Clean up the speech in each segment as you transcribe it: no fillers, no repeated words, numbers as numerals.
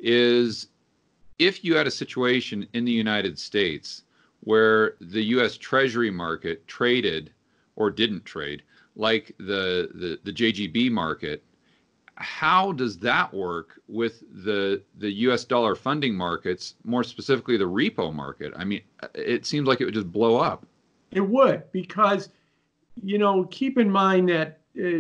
is if you had a situation in the United States where the U.S. Treasury market traded or didn't trade like the JGB market, how does that work with the U.S. dollar funding markets, more specifically the repo market? I mean, it seems like it would just blow up. It would, because, keep in mind that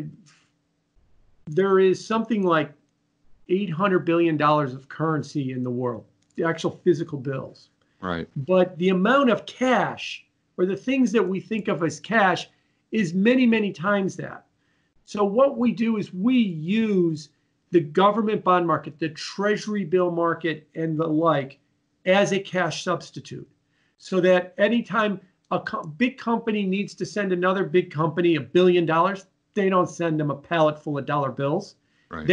there is something like $800 billion of currency in the world, the actual physical bills. Right. But the amount of cash, or the things that we think of as cash, is many, many times that. So what we do is we use the government bond market, the treasury bill market, and the like as a cash substitute. So that anytime a big company needs to send another big company $1 billion, they don't send them a pallet full of dollar bills. Right.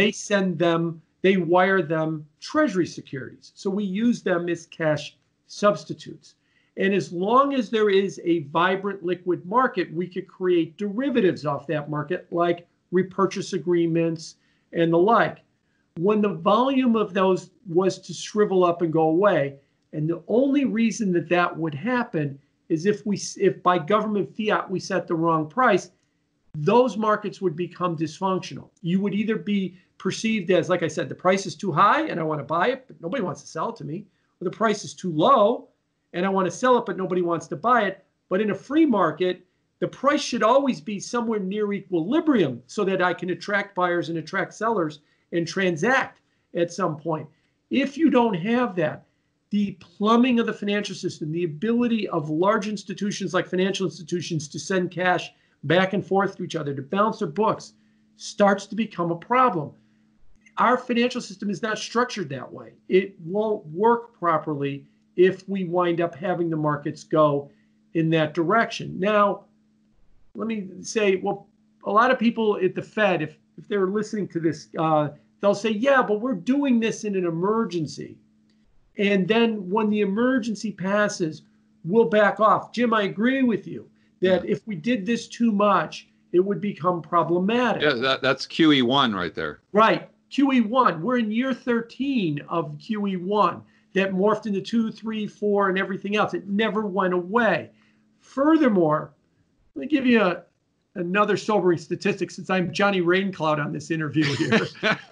They wire them treasury securities. So we use them as cash substitutes. And as long as there is a vibrant liquid market, we could create derivatives off that market, like repurchase agreements and the like. When the volume of those was to shrivel up and go away, and the only reason that that would happen is if by government fiat we set the wrong price, those markets would become dysfunctional. You would either be perceived as, like I said, the price is too high and I want to buy it, but nobody wants to sell it to me, or the price is too low and I want to sell it, but nobody wants to buy it. But in a free market, the price should always be somewhere near equilibrium so that I can attract buyers and attract sellers and transact at some point. If you don't have that, the plumbing of the financial system, the ability of large institutions like financial institutions to send cash back and forth to each other, to balance their books, starts to become a problem. Our financial system is not structured that way. It won't work properly if we wind up having the markets go in that direction. Now, let me say, well, a lot of people at the Fed, if they're listening to this, they'll say, yeah, but we're doing this in an emergency. And then when the emergency passes, we'll back off. Jim, I agree with you that if we did this too much, it would become problematic. Yeah, that's QE1 right there. Right, QE1. We're in year 13 of QE1 that morphed into 2, 3, 4, and everything else. It never went away. Furthermore, let me give you another sobering statistic, since I'm Johnny Raincloud on this interview here.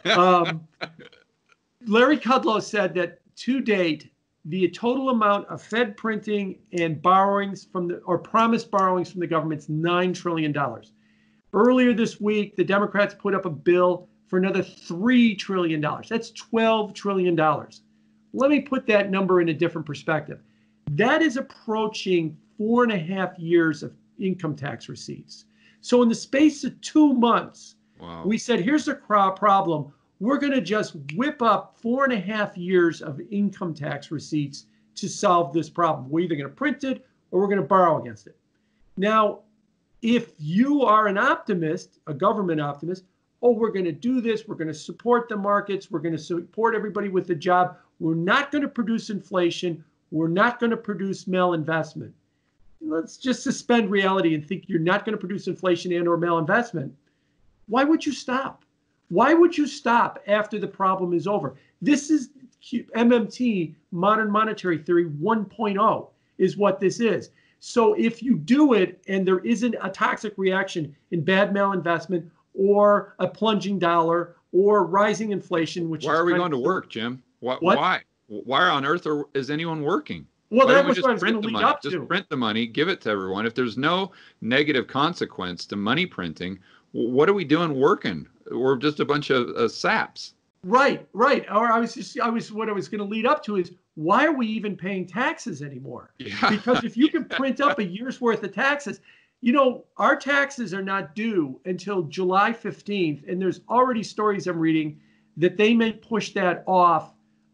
Larry Kudlow said that to date, the total amount of Fed printing and borrowings promised borrowings from the government is $9 trillion. Earlier this week, the Democrats put up a bill for another $3 trillion. That's $12 trillion. Let me put that number in a different perspective. That is approaching 4.5 years of income tax receipts. So in the space of 2 months, wow, we said, here's the problem. We're going to just whip up 4.5 years of income tax receipts to solve this problem. We're either going to print it or we're going to borrow against it. Now, if you are an optimist, a government optimist, we're going to do this, we're going to support the markets, we're going to support everybody with a job, we're not going to produce inflation, we're not going to produce malinvestment. Let's just suspend reality and think you're not going to produce inflation and or malinvestment. Why would you stop? Why would you stop after the problem is over? This is MMT, Modern Monetary Theory 1.0 is what this is. So if you do it and there isn't a toxic reaction in bad malinvestment or a plunging dollar or rising inflation, why are we going to work, Jim? Why on earth is anyone working? Well, that was what I was going to lead up to. Just print the money, give it to everyone. If there's no negative consequence to money printing, what are we doing working? We're just a bunch of saps. Right. Or what I was going to lead up to is, why are we even paying taxes anymore? Yeah. Because if you can print up a year's worth of taxes, our taxes are not due until July 15th. And there's already stories I'm reading that they may push that off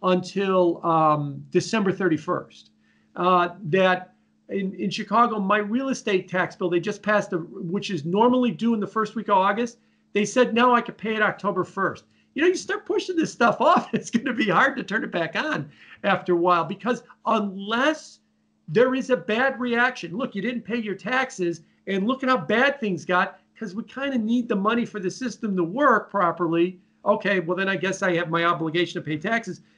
until December 31st. That in Chicago, my real estate tax bill, they just passed, which is normally due in the first week of August. They said, no, I could pay it October 1st. You start pushing this stuff off, it's going to be hard to turn it back on after a while, because unless there is a bad reaction, look, you didn't pay your taxes and look at how bad things got, because we kind of need the money for the system to work properly. Okay, well, then I guess I have my obligation to pay taxes.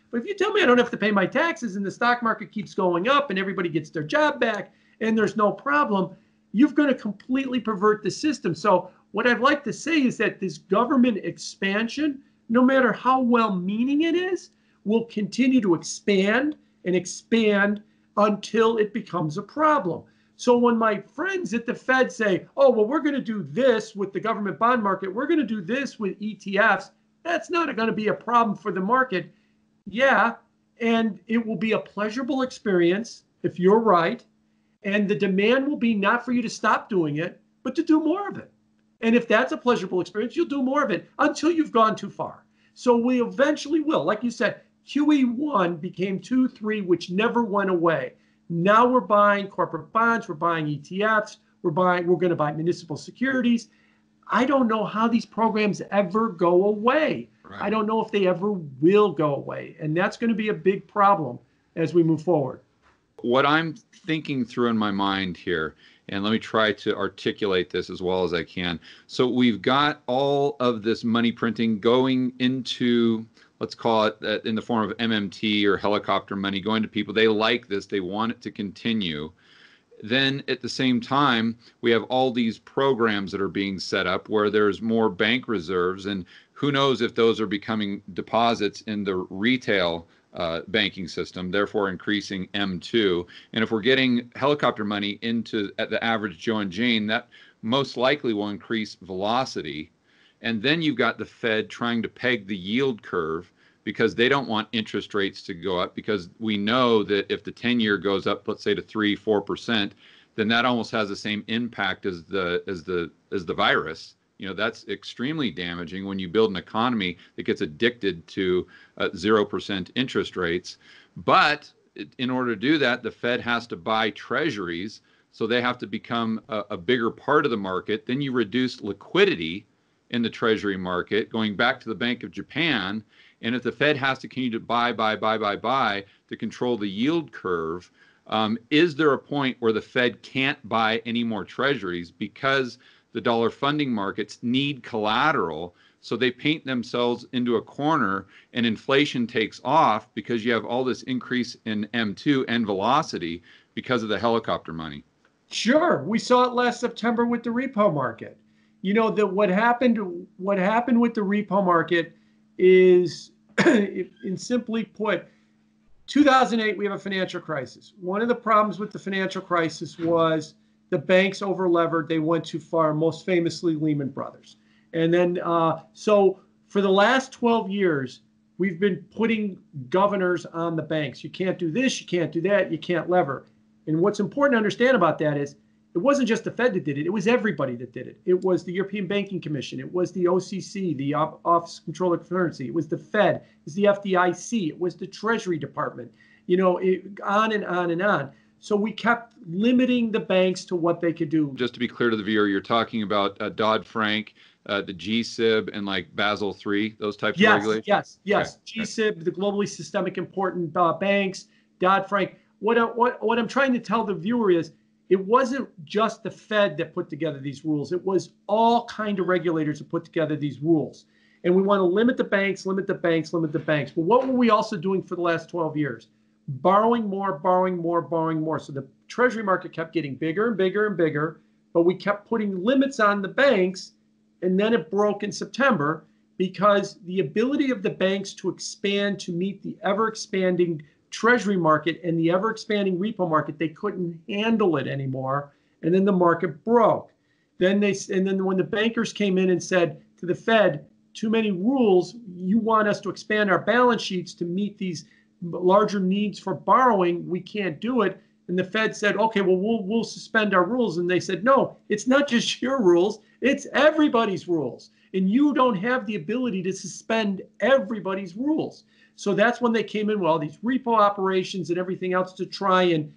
But if you tell me I don't have to pay my taxes and the stock market keeps going up and everybody gets their job back and there's no problem, you're going to completely pervert the system. So what I'd like to say is that this government expansion, no matter how well-meaning it is, will continue to expand and expand until it becomes a problem. So when my friends at the Fed say, oh, well, we're going to do this with the government bond market, we're going to do this with ETFs, that's not going to be a problem for the market. Yeah, and it will be a pleasurable experience if you're right. And the demand will be not for you to stop doing it, but to do more of it. And if that's a pleasurable experience, you'll do more of it until you've gone too far. So we eventually will. Like you said, QE1 became 2, 3, which never went away. Now we're buying corporate bonds, we're buying ETFs, we're going to buy municipal securities. I don't know how these programs ever go away. Right. I don't know if they ever will go away. And that's going to be a big problem as we move forward. What I'm thinking through in my mind here, and let me try to articulate this as well as I can. So we've got all of this money printing going into, let's call it in the form of MMT or helicopter money going to people. They like this. They want it to continue. Then at the same time, we have all these programs that are being set up where there's more bank reserves, and who knows if those are becoming deposits in the retail banking system, therefore increasing M2. And if we're getting helicopter money into at the average Joe and Jane, that most likely will increase velocity. And then you've got the Fed trying to peg the yield curve because they don't want interest rates to go up, because we know that if the 10-year goes up, let's say to 3-4%, then that almost has the same impact as the virus. You know, that's extremely damaging when you build an economy that gets addicted to 0% interest rates. But in order to do that, the Fed has to buy treasuries, so they have to become a bigger part of the market. Then you reduce liquidity in the treasury market, going back to the Bank of Japan. And if the Fed has to continue to buy to control the yield curve, is there a point where the Fed can't buy any more treasuries because the dollar funding markets need collateral? So they paint themselves into a corner and inflation takes off because you have all this increase in M2 and velocity because of the helicopter money. Sure. We saw it last September with the repo market. You know, that what happened with the repo market is, in simply put, 2008, we have a financial crisis. One of the problems with the financial crisis was the banks over-levered. They went too far, most famously Lehman Brothers. And then, so for the last 12 years, we've been putting governors on the banks. You can't do this, you can't do that, you can't lever. And what's important to understand about that is it wasn't just the Fed that did it. It was everybody that did it. It was the European Banking Commission. It was the OCC, the Office of Control of Currency. It was the Fed. It was the FDIC. It was the Treasury Department. You know, on and on and on. So we kept limiting the banks to what they could do. Just to be clear to the viewer, you're talking about Dodd-Frank, the GSIB, and like Basel III, those types of regulations? Yes. Okay. GSIB, the globally systemic important banks, Dodd-Frank. What I'm trying to tell the viewer is, it wasn't just the Fed that put together these rules. It was all kind of regulators that put together these rules. And we want to limit the banks, limit the banks, limit the banks. But what were we also doing for the last 12 years? Borrowing more, borrowing more, borrowing more. So the treasury market kept getting bigger and bigger and bigger, but we kept putting limits on the banks, and then it broke in September because the ability of the banks to expand to meet the ever-expanding treasury market and the ever-expanding repo market, they couldn't handle it anymore, and then the market broke. Then when the bankers came in and said to the Fed, too many rules, you want us to expand our balance sheets to meet these larger needs for borrowing, we can't do it. And the Fed said, okay, well, we'll suspend our rules. And they said, no, it's not just your rules, it's everybody's rules. And you don't have the ability to suspend everybody's rules. So that's when they came in with all these repo operations and everything else to try and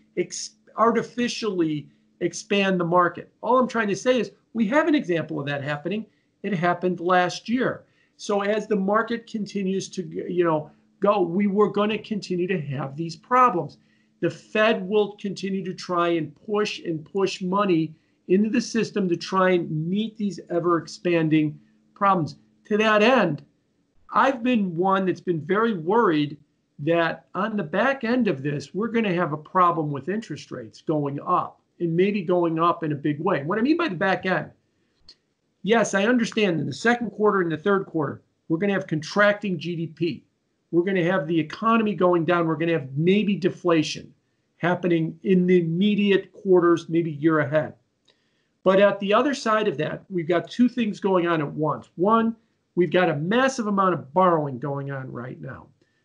artificially expand the market. All I'm trying to say is we have an example of that happening. It happened last year. So as the market continues to go, we were going to continue to have these problems. The Fed will continue to try and push money into the system to try and meet these ever-expanding problems. To that end, I've been one that's been very worried that on the back end of this, we're going to have a problem with interest rates going up, and maybe going up in a big way. What I mean by the back end, yes, I understand in the second quarter and the third quarter, we're going to have contracting GDP. We're going to have the economy going down. We're going to have maybe deflation happening in the immediate quarters, maybe year ahead. But at the other side of that, we've got two things going on at once. One, we've got a massive amount of borrowing going on right now.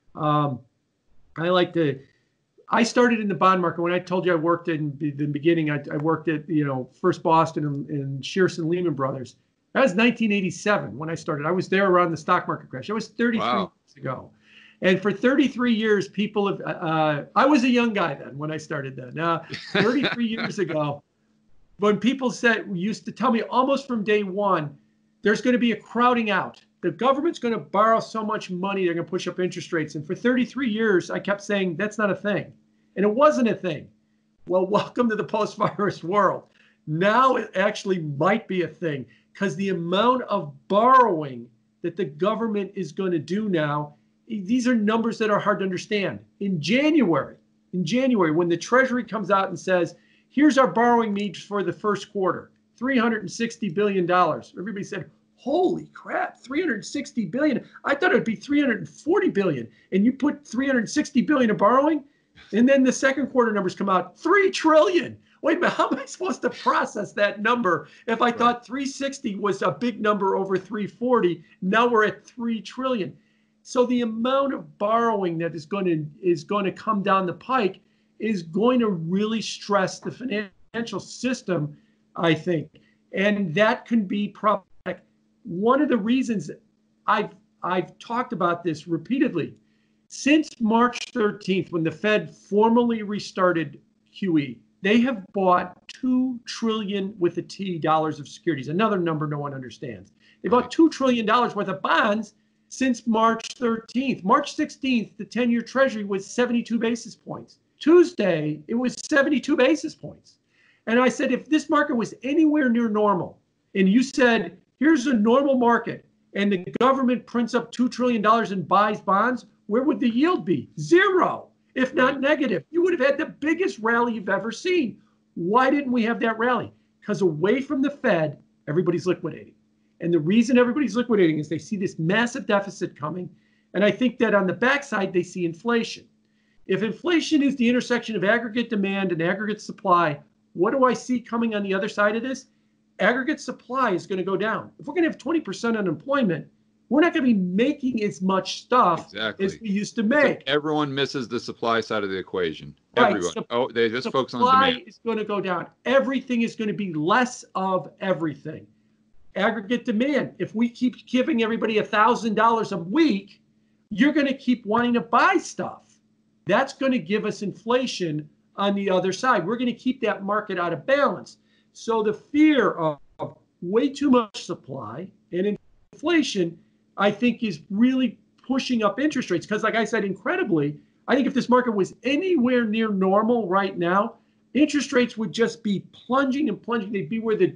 I started in the bond market. When I told you I worked in the beginning, I worked at, First Boston and Shearson Lehman Brothers. That was 1987 when I started. I was there around the stock market crash. That was 33 years ago. And for 33 years, people have, I was a young guy then when I started then. 33 years ago, when people used to tell me almost from day one, there's going to be a crowding out. The government's going to borrow so much money, they're going to push up interest rates. And for 33 years, I kept saying, that's not a thing. And it wasn't a thing. Well, welcome to the post-virus world. Now it actually might be a thing, because the amount of borrowing that the government is going to do now, these are numbers that are hard to understand. In January, when the Treasury comes out and says, here's our borrowing needs for the first quarter, $360 billion. Everybody said, holy crap, 360 billion. I thought it would be 340 billion. And you put 360 billion of borrowing? And then the second quarter numbers come out, 3 trillion. Wait a minute, how am I supposed to process that number if I thought 360 was a big number over 340? Now we're at 3 trillion. So the amount of borrowing that is going to come down the pike is going to really stress the financial system, I think. And that can be problematic. One of the reasons I've talked about this repeatedly, since March 13th, when the Fed formally restarted QE, they have bought $2 trillion with a T dollars of securities, another number no one understands. They bought $2 trillion worth of bonds since March 13th. March 16th, the 10-year Treasury was 72 basis points. Tuesday, it was 72 basis points. And I said, if this market was anywhere near normal, and you said, here's a normal market, and the government prints up $2 trillion and buys bonds, where would the yield be? Zero, if not negative. You would have had the biggest rally you've ever seen. Why didn't we have that rally? Because away from the Fed, everybody's liquidating. And the reason everybody's liquidating is they see this massive deficit coming. And I think that on the backside, they see inflation. If inflation is the intersection of aggregate demand and aggregate supply, what do I see coming on the other side of this? Aggregate supply is going to go down. If we're going to have 20% unemployment, we're not going to be making as much stuff as we used to make. Like everyone misses the supply side of the equation. Right. Everyone. They just focus on demand. Supply is going to go down. Everything is going to be less of everything. Aggregate demand. If we keep giving everybody $1,000 a week, you're going to keep wanting to buy stuff. That's going to give us inflation on the other side. We're going to keep that market out of balance. So the fear of way too much supply and inflation, I think, is really pushing up interest rates. Because like I said, incredibly, I think if this market was anywhere near normal right now, interest rates would just be plunging and plunging. They'd be where the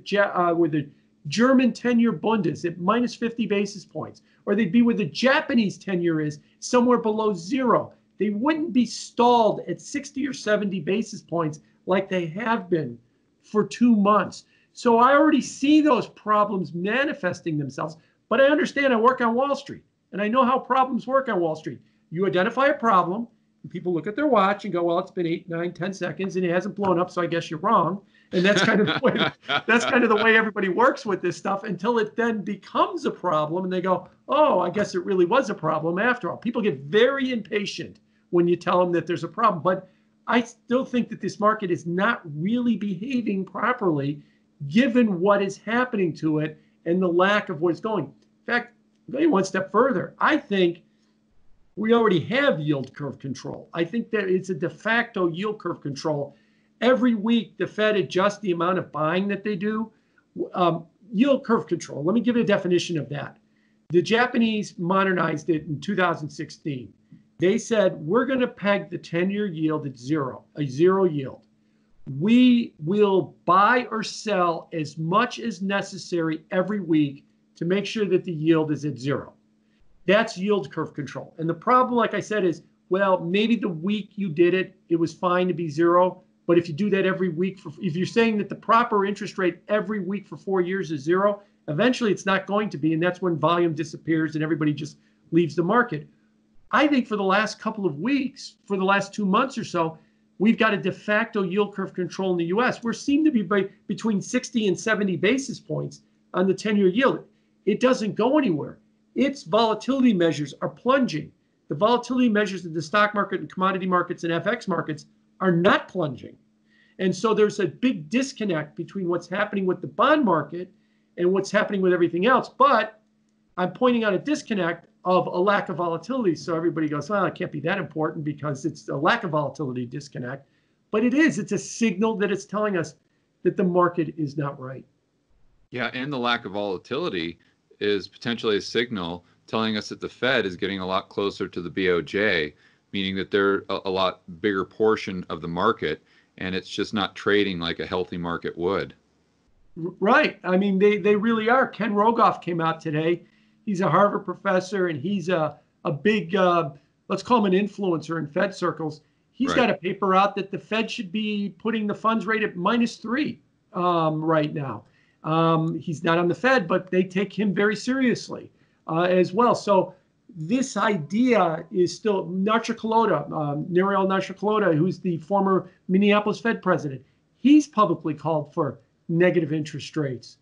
German 10-year Bund is at minus 50 basis points. Or they'd be where the Japanese 10-year is, somewhere below zero. They wouldn't be stalled at 60 or 70 basis points like they have been for 2 months. So I already see those problems manifesting themselves. But I understand, I work on Wall Street, and I know how problems work on Wall Street. You identify a problem, and people look at their watch and go, well, it's been 8, 9, 10 seconds, and it hasn't blown up, so I guess you're wrong. And that's kind of the way everybody works with this stuff until it then becomes a problem, and they go, oh, I guess it really was a problem after all. People get very impatient when you tell them that there's a problem. But I still think that this market is not really behaving properly given what is happening to it and the lack of what's going. In fact, going one step further, I think we already have yield curve control. I think that it's a de facto yield curve control. Every week, the Fed adjusts the amount of buying that they do. Yield curve control, let me give you a definition of that. The Japanese modernized it in 2016. They said, we're going to peg the 10-year yield at zero, a zero yield. We will buy or sell as much as necessary every week to make sure that the yield is at zero. That's yield curve control. And the problem, like I said, is well, maybe the week you did it, it was fine to be zero. But if you do that every week, if you're saying that the proper interest rate every week for 4 years is zero, eventually it's not going to be. And that's when volume disappears and everybody just leaves the market. I think for the last couple of weeks, for the last 2 months or so, we've got a de facto yield curve control in the US. We seem to be between 60 and 70 basis points on the 10-year yield. It doesn't go anywhere. Its volatility measures are plunging. The volatility measures of the stock market and commodity markets and FX markets are not plunging. And so there's a big disconnect between what's happening with the bond market and what's happening with everything else. But I'm pointing out a disconnect of a lack of volatility. So everybody goes, well, it can't be that important because it's a lack of volatility disconnect. But it is. It's a signal that it's telling us that the market is not right. Yeah, and the lack of volatility is potentially a signal telling us that the Fed is getting a lot closer to the BOJ, meaning that they're a lot bigger portion of the market, and it's just not trading like a healthy market would. Right. I mean, they really are. Ken Rogoff came out today. He's a Harvard professor, and he's a big, let's call him an influencer in Fed circles. He's got a paper out that the Fed should be putting the funds rate at -3 right now. He's not on the Fed, but they take him very seriously as well. So this idea is still Nariel Narcha-Kalota, who's the former Minneapolis Fed president. He's publicly called for negative interest rates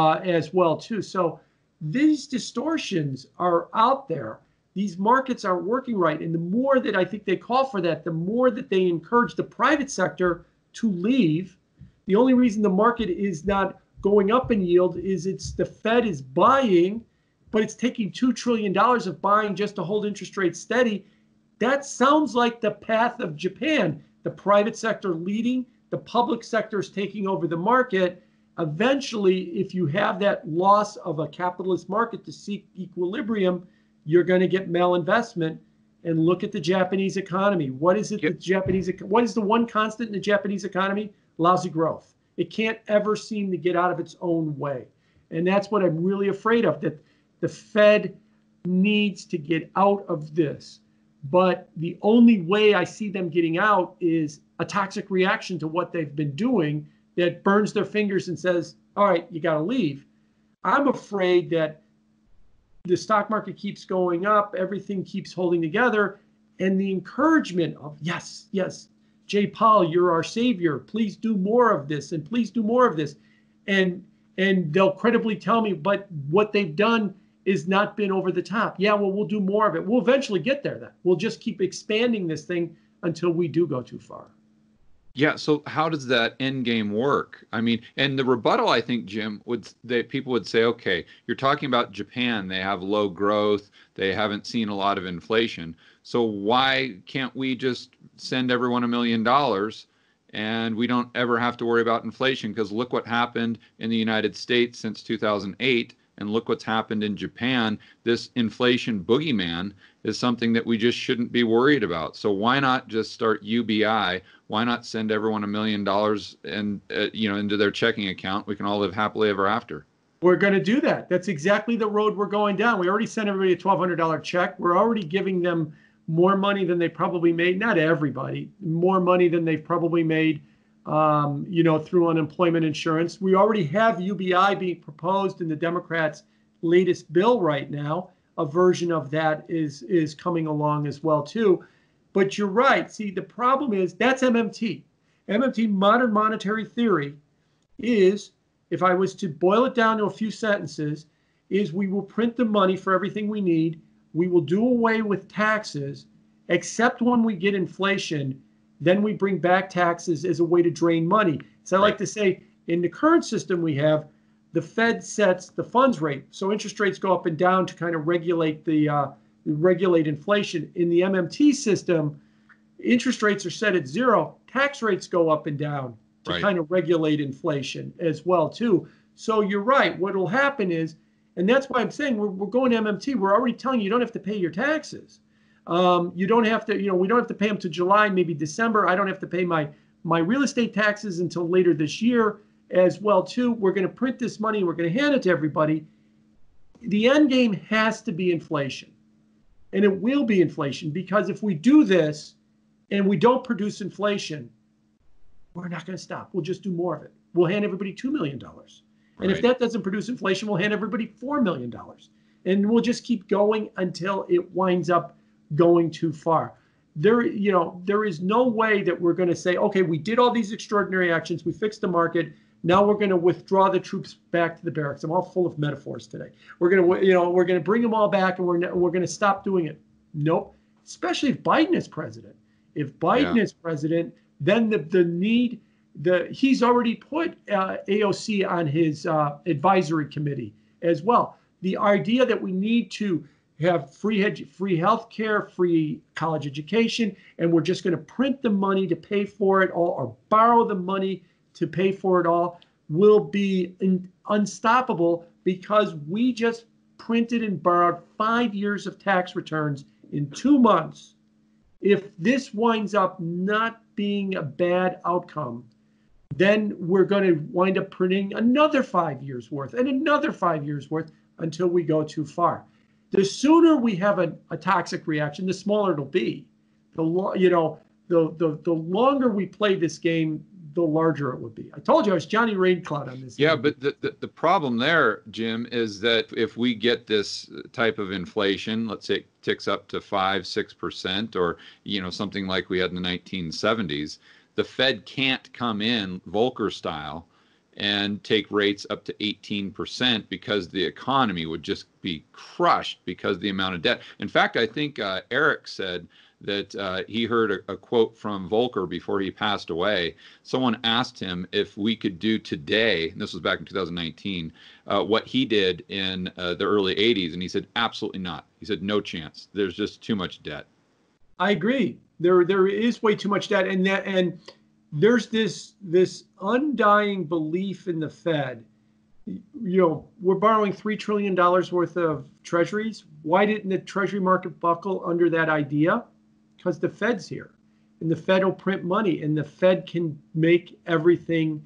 as well too. So these distortions are out there. These markets are working right. And the more that I think they call for that, the more that they encourage the private sector to leave. The only reason the market is not going up in yield is the Fed is buying, but it's taking $2 trillion of buying just to hold interest rates steady. That sounds like the path of Japan. The private sector leading, the public sector is taking over the market. Eventually, if you have that loss of a capitalist market to seek equilibrium, you're going to get malinvestment. And look at the Japanese economy. What is it? What is the one constant in the Japanese economy? Lousy growth. It can't ever seem to get out of its own way. And that's what I'm really afraid of, that the Fed needs to get out of this. But the only way I see them getting out is a toxic reaction to what they've been doing that burns their fingers and says, all right, you got to leave. I'm afraid that the stock market keeps going up, everything keeps holding together, and the encouragement of, yes, Jay Powell, you're our savior. Please do more of this, and please do more of this. And they'll credibly tell me, but what they've done is not been over the top. Yeah, well, we'll do more of it. We'll eventually get there then. We'll just keep expanding this thing until we do go too far. Yeah, so how does that end game work? I mean, and the rebuttal, I think, Jim, people would say, okay, you're talking about Japan. They have low growth. They haven't seen a lot of inflation. So why can't we just send everyone $1 million and we don't ever have to worry about inflation? Because look what happened in the United States since 2008. And look what's happened in Japan. This inflation boogeyman is something that we just shouldn't be worried about. So why not just start UBI? Why not send everyone $1 million and into their checking account? We can all live happily ever after. We're going to do that. That's exactly the road we're going down. We already sent everybody a $1,200 check. We're already giving them more money than they probably made. Not everybody, more money than they've probably made. Through unemployment insurance. We already have UBI being proposed in the Democrats' latest bill right now. A version of that is coming along as well, too. But you're right. See, the problem is that's MMT. MMT, modern monetary theory, is, if I was to boil it down to a few sentences, is we will print the money for everything we need. We will do away with taxes, except when we get inflation. Then we bring back taxes as a way to drain money. So I like to say, in the current system we have, the Fed sets the funds rate. So interest rates go up and down to kind of regulate regulate inflation. In the MMT system, interest rates are set at 0. Tax rates go up and down to kind of regulate inflation as well, too. So you're right. What will happen is, and that's why I'm saying we're going to MMT. We're already telling you don't have to pay your taxes. You don't have to, we don't have to pay them to July, maybe December. I don't have to pay my real estate taxes until later this year as well, too. We're going to print this money. We're going to hand it to everybody. The end game has to be inflation. And it will be inflation, because if we do this and we don't produce inflation, we're not going to stop. We'll just do more of it. We'll hand everybody $2 million. And if that doesn't produce inflation, we'll hand everybody $4 million. And we'll just keep going until it winds up going too far. There is no way that we're going to say, okay, we did all these extraordinary actions, we fixed the market, now we're going to withdraw the troops back to the barracks. I'm all full of metaphors today. We're going to bring them all back, and we're going to stop doing it. Nope. Especially if Biden is president. If Biden is president, then he's already put AOC on his advisory committee as well. The idea that we need to have free health care, free college education, and we're just going to print the money to pay for it all, or borrow the money to pay for it all, will be unstoppable, because we just printed and borrowed 5 years of tax returns in 2 months. If this winds up not being a bad outcome, then we're going to wind up printing another 5 years worth and another 5 years worth until we go too far. The sooner we have a toxic reaction, the smaller it'll be. The longer we play this game, the larger it would be. I told you I was Johnny Raincloud on this. Yeah, but the problem there, Jim, is that if we get this type of inflation, let's say it ticks up to 5-6%, or something like we had in the 1970s, the Fed can't come in Volcker style and take rates up to 18%, because the economy would just be crushed because of the amount of debt. In fact, I think Eric said that he heard a quote from Volcker before he passed away. Someone asked him if we could do today, and this was back in 2019, what he did in the early 80s, and he said, absolutely not. He said, no chance. There's just too much debt. I agree. There is way too much debt, and there's this undying belief in the Fed. We're borrowing $3 trillion worth of treasuries. Why didn't the treasury market buckle under that idea? Because the Fed's here, and the Fed will print money, and the Fed can make everything,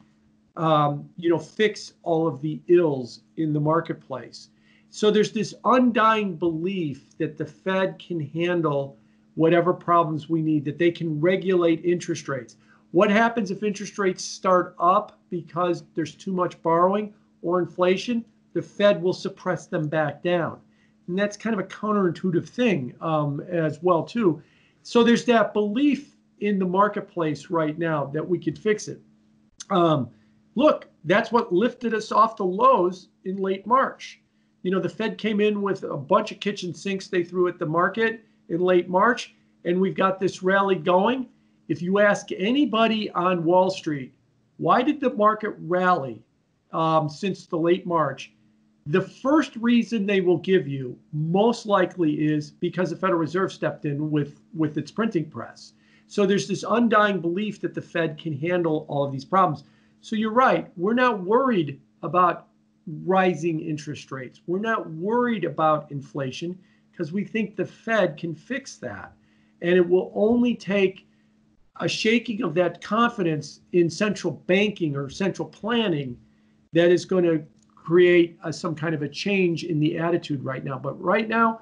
fix all of the ills in the marketplace. So there's this undying belief that the Fed can handle whatever problems we need, that they can regulate interest rates. What happens if interest rates start up because there's too much borrowing or inflation? The Fed will suppress them back down. And that's kind of a counterintuitive thing as well, too. So there's that belief in the marketplace right now that we could fix it. Look, that's what lifted us off the lows in late March. The Fed came in with a bunch of kitchen sinks they threw at the market in late March, and we've got this rally going. If you ask anybody on Wall Street, why did the market rally since the late March? The first reason they will give you most likely is because the Federal Reserve stepped in with its printing press. So there's this undying belief that the Fed can handle all of these problems. So you're right. We're not worried about rising interest rates. We're not worried about inflation, because we think the Fed can fix that. And it will only take a shaking of that confidence in central banking or central planning that is going to create some kind of a change in the attitude right now. But right now,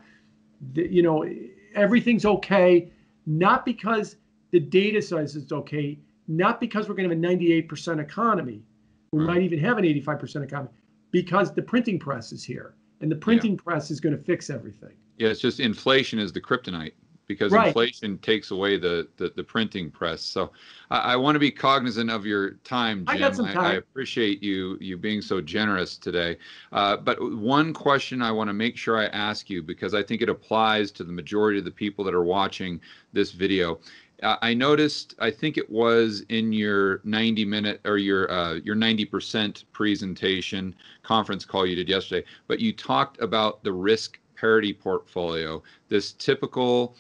everything's okay, not because the data says it's okay, not because we're going to have a 98% economy. We might even have an 85% economy, because the printing press is here, and the printing press is going to fix everything. Yeah, it's just inflation is the kryptonite, because inflation takes away the printing press. So I want to be cognizant of your time, Jim. I got some time. I appreciate you being so generous today. But one question I want to make sure I ask you, because I think it applies to the majority of the people that are watching this video. I noticed, I think it was in your 90-minute or your 90% presentation conference call you did yesterday, but you talked about the risk parity portfolio, this typical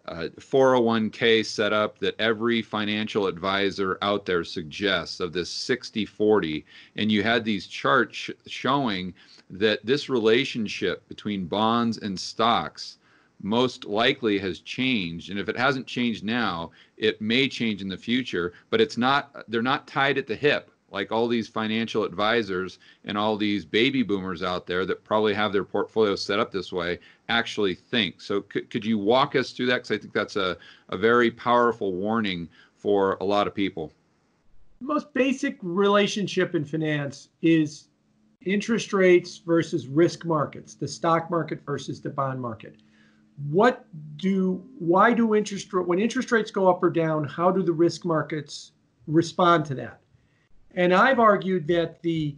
401k setup that every financial advisor out there suggests, of this 60-40. And you had these charts showing that this relationship between bonds and stocks most likely has changed. And if it hasn't changed now, it may change in the future, but they're not tied at the hip like all these financial advisors and all these baby boomers out there that probably have their portfolios set up this way actually think. So could you walk us through that? Because I think that's a very powerful warning for a lot of people. The most basic relationship in finance is interest rates versus risk markets, the stock market versus the bond market. Why do when interest rates go up or down, how do the risk markets respond to that? And I've argued that the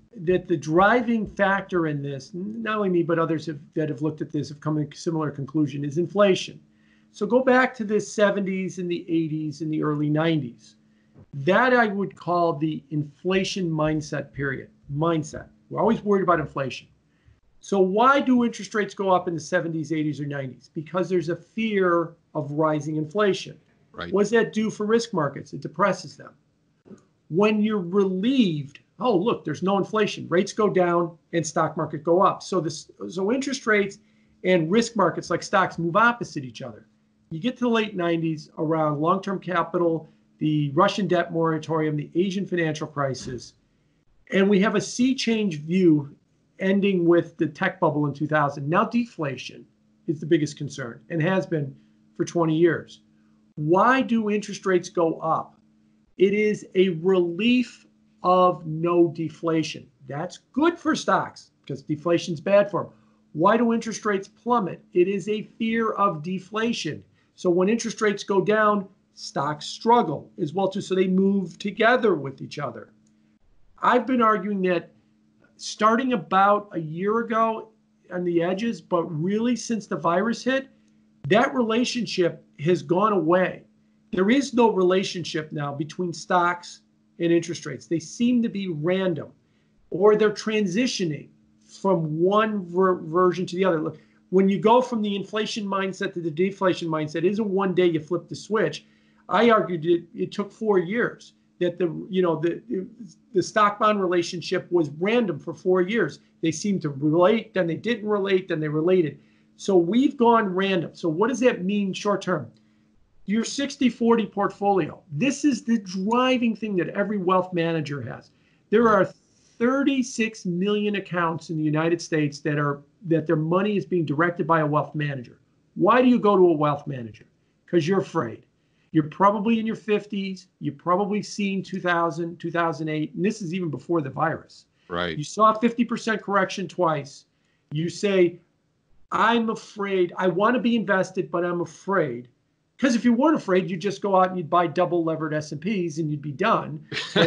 driving factor in this, not only me, but others that have looked at this have come to a similar conclusion, is inflation. So go back to the 70s and the 80s and the early 90s. That I would call the inflation mindset period. We're always worried about inflation. So why do interest rates go up in the 70s, 80s, or 90s? Because there's a fear of rising inflation. Right. What does that do for risk markets? It depresses them. When you're relieved, oh, look, there's no inflation, rates go down and stock market go up. So interest rates and risk markets like stocks move opposite each other. You get to the late 90s around long-term capital, the Russian debt moratorium, the Asian financial crisis, and we have a sea change view ending with the tech bubble in 2000. Now deflation is the biggest concern and has been for 20 years. Why do interest rates go up? It is a relief of no deflation. That's good for stocks because deflation is bad for them. Why do interest rates plummet? It is a fear of deflation. So when interest rates go down, stocks struggle as well too. So they move together with each other. I've been arguing that starting about a year ago on the edges, but really since the virus hit, that relationship has gone away. There is no relationship now between stocks and interest rates. They seem to be random, or they're transitioning from one version to the other. Look, when you go from the inflation mindset to the deflation mindset, it isn't one day you flip the switch. I argued it took 4 years. That the stock bond relationship was random for 4 years. They seemed to relate, then they didn't relate, then they related. So we've gone random. So what does that mean short term? Your 60-40 portfolio. This is the driving thing that every wealth manager has. There are 36 million accounts in the United States that their money is being directed by a wealth manager. Why do you go to a wealth manager? Because you're afraid. You're probably in your 50s. You've probably seen 2000, 2008, and this is even before the virus. Right. You saw a 50% correction twice. You say, I'm afraid. I want to be invested, but I'm afraid. Because if you weren't afraid, you'd just go out and you'd buy double levered S&Ps and you'd be done.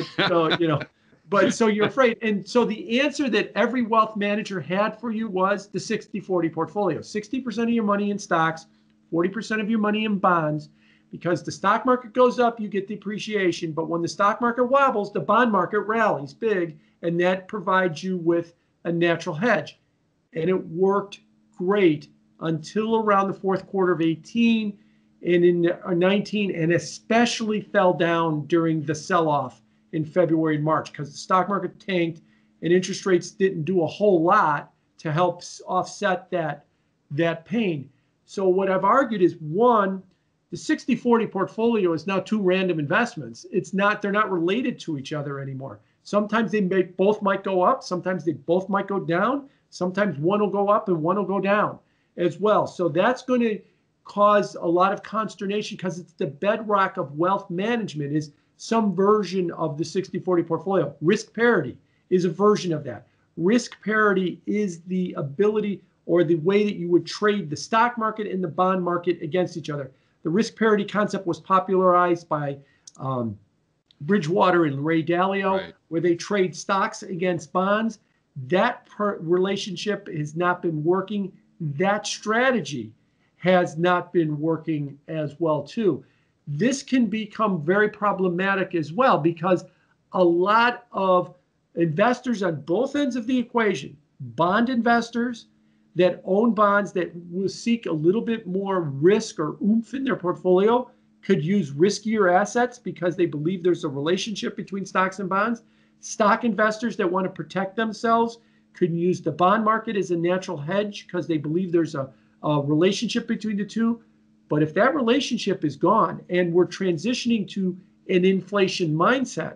But so you're afraid. And so the answer that every wealth manager had for you was the 60-40 portfolio. 60% of your money in stocks, 40% of your money in bonds. Because the stock market goes up, you get depreciation. But when the stock market wobbles, the bond market rallies big, and that provides you with a natural hedge. And it worked great until around the fourth quarter of 18 and in 19, and especially fell down during the sell-off in February and March because the stock market tanked and interest rates didn't do a whole lot to help offset that pain. So what I've argued is, one, the 60-40 portfolio is now two random investments. They're not related to each other anymore. Sometimes both might go up. Sometimes they both might go down. Sometimes one will go up and one will go down as well. So that's going to cause a lot of consternation because it's the bedrock of wealth management is some version of the 60-40 portfolio. Risk parity is a version of that. Risk parity is the ability or the way that you would trade the stock market and the bond market against each other. The risk parity concept was popularized by Bridgewater and Ray Dalio, right, where they trade stocks against bonds. That relationship has not been working. That strategy has not been working as well, too. This can become very problematic as well because a lot of investors on both ends of the equation, bond investors that own bonds that will seek a little bit more risk or oomph in their portfolio could use riskier assets because they believe there's a relationship between stocks and bonds. Stock investors that want to protect themselves could use the bond market as a natural hedge because they believe there's a relationship between the two. But if that relationship is gone and we're transitioning to an inflation mindset,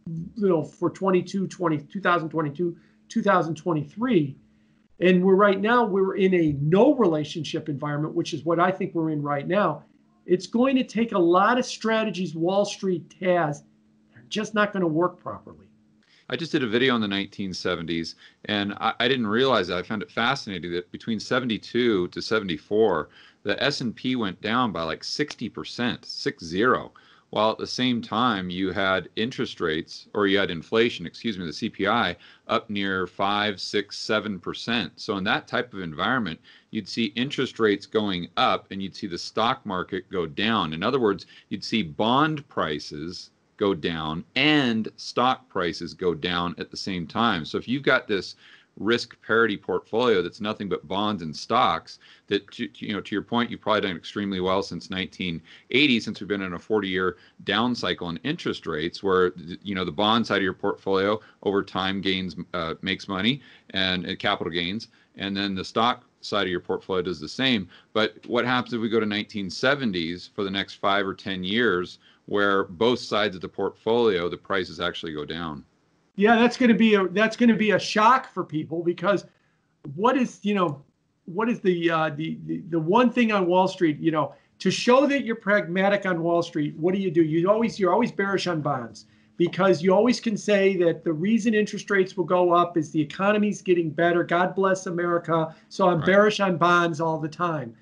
for 2022, 2023. And right now we're in a no relationship environment, which is what I think we're in right now. It's going to take a lot of strategies Wall Street has. They're just not going to work properly. I just did a video in the 1970s, and I didn't realize that. I found it fascinating that between 72 to 74, the S&P went down by like 60%, 60, while at the same time you had interest rates, or you had inflation, excuse me, the CPI up near 5, 6, 7%. So in that type of environment, you'd see interest rates going up and you'd see the stock market go down. In other words, you'd see bond prices go down and stock prices go down at the same time. So if you've got this risk parity portfolio that's nothing but bonds and stocks, that to your point, you've probably done extremely well since 1980, since we've been in a 40-year down cycle in interest rates, where the bond side of your portfolio over time makes money and capital gains, and then the stock side of your portfolio does the same. But what happens if we go to 1970s for the next 5 or 10 years, where both sides of the portfolio, the prices actually go down? Yeah, that's going to be a shock for people, because what is the one thing on Wall Street, to show that you're pragmatic on Wall Street, what do? You're always bearish on bonds, because you always can say that the reason interest rates will go up is the economy's getting better. God bless America. So I'm bearish on bonds all the time.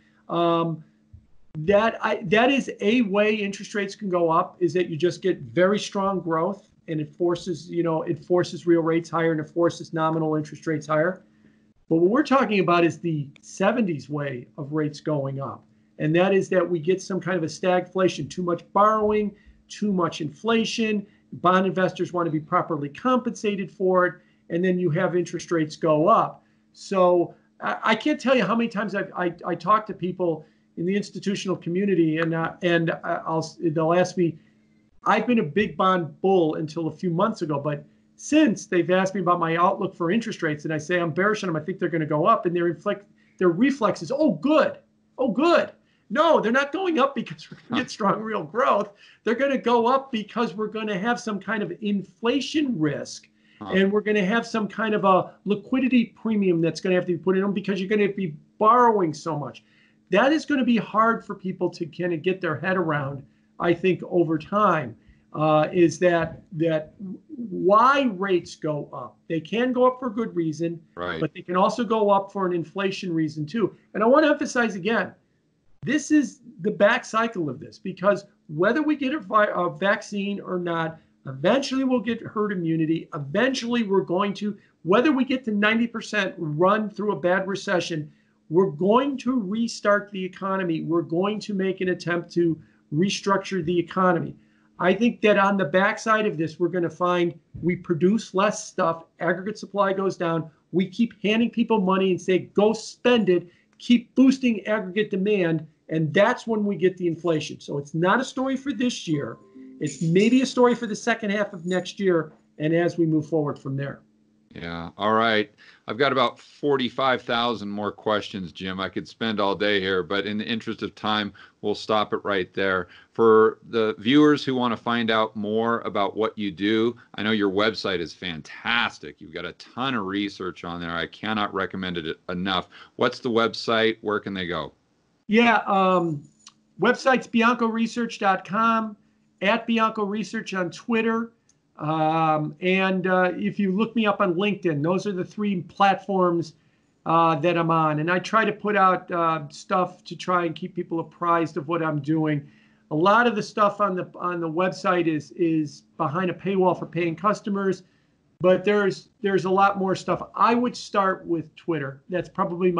That is a way interest rates can go up, is that you just get very strong growth, and it forces real rates higher, and it forces nominal interest rates higher. But what we're talking about is the 70s way of rates going up. And that is that we get some kind of a stagflation, too much borrowing, too much inflation. Bond investors want to be properly compensated for it. And then you have interest rates go up. So I can't tell you how many times I talk to people in the institutional community, and they'll ask me, I've been a big bond bull until a few months ago, but since they've asked me about my outlook for interest rates, and I say I'm bearish on them, I think they're going to go up, and their reflex is, oh, good. No, they're not going up because we're going to get strong real growth. They're going to go up because we're going to have some kind of inflation risk, and we're going to have some kind of a liquidity premium that's going to have to be put in them, because you're going to be borrowing so much. That is going to be hard for people to kind of get their head around, I think, over time, is that why rates go up. They can go up for a good reason, but they can also go up for an inflation reason too. And I want to emphasize again, this is the back cycle of this, because whether we get a vaccine or not, eventually we'll get herd immunity. Eventually we're going to, whether we get to 90% run through a bad recession, we're going to restart the economy. We're going to make an attempt to restructure the economy. I think that on the backside of this, we're going to find we produce less stuff, aggregate supply goes down, we keep handing people money and say, go spend it, keep boosting aggregate demand, and that's when we get the inflation. So it's not a story for this year. It's maybe a story for the second half of next year, and as we move forward from there. Yeah. All right. I've got about 45,000 more questions, Jim. I could spend all day here, but in the interest of time, we'll stop it right there. For the viewers who want to find out more about what you do, I know your website is fantastic. You've got a ton of research on there. I cannot recommend it enough. What's the website? Where can they go? Yeah. Website's biancoresearch.com, @BiancoResearch on Twitter. And if you look me up on LinkedIn, those are the 3 platforms that I'm on. And I try to put out stuff to try and keep people apprised of what I'm doing. A lot of the stuff on the website is behind a paywall for paying customers, but there's a lot more stuff. I would start with Twitter. That's probably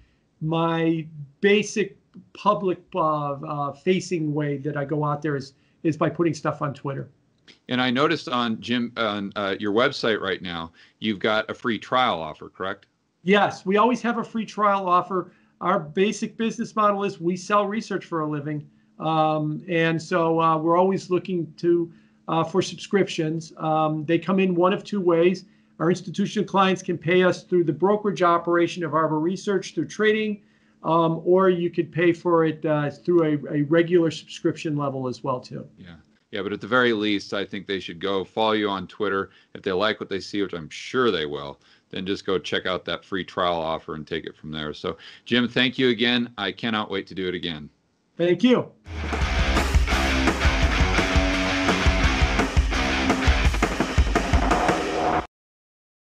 my basic public facing way that I go out there is by putting stuff on Twitter. And I noticed on your website right now, you've got a free trial offer, correct? Yes, we always have a free trial offer. Our basic business model is we sell research for a living. And so we're always looking for subscriptions. They come in one of 2 ways. Our institutional clients can pay us through the brokerage operation of Arbor Research through trading, or you could pay for it through a regular subscription level as well too. Yeah. Yeah, but at the very least, I think they should go follow you on Twitter. If they like what they see, which I'm sure they will, then just go check out that free trial offer and take it from there. So, Jim, thank you again. I cannot wait to do it again. Thank you.